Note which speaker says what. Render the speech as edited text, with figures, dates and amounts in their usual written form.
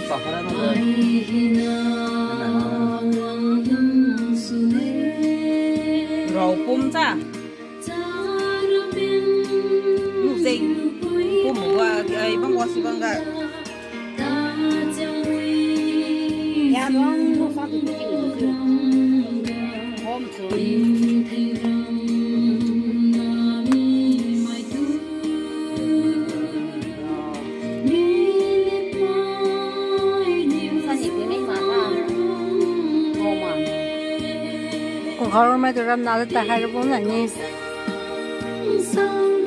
Speaker 1: bảo phát nó rồi bùm ra lúc gì bùm một cái băng hoa xí băng cái
Speaker 2: nhà đó nó phát được cái gì hôm
Speaker 3: con khó mà tôi làm nào để ta hay là bốn là như